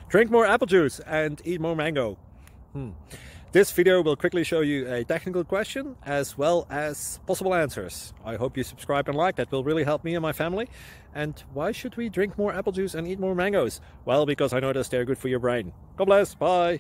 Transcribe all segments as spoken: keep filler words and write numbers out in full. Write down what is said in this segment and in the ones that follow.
Drink more apple juice and eat more mango. Hmm. This video will quickly show you a technical question as well as possible answers. I hope you subscribe and like, that will really help me and my family. And why should we drink more apple juice and eat more mangoes? Well, because I noticed they're good for your brain. God bless, bye!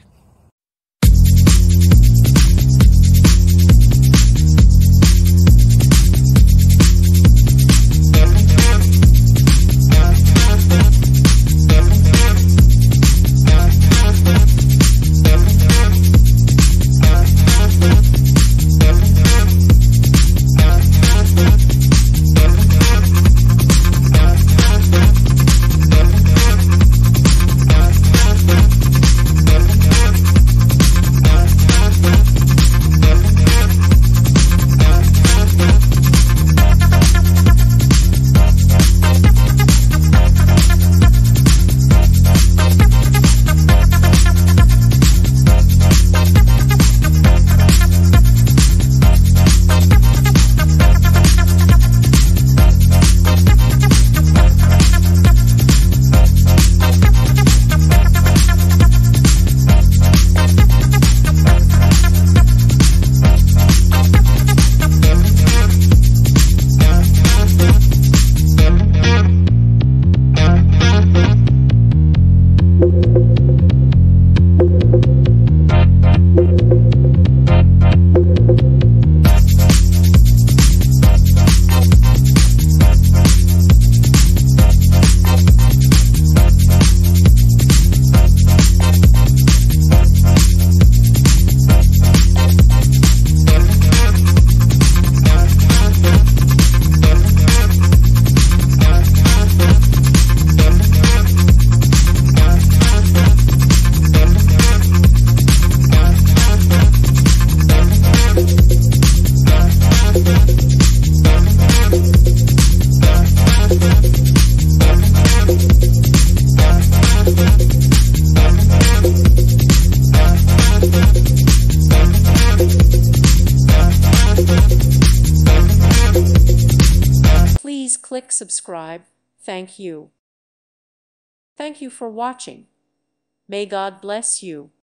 Please click subscribe. Thank you. Thank you for watching. May God bless you.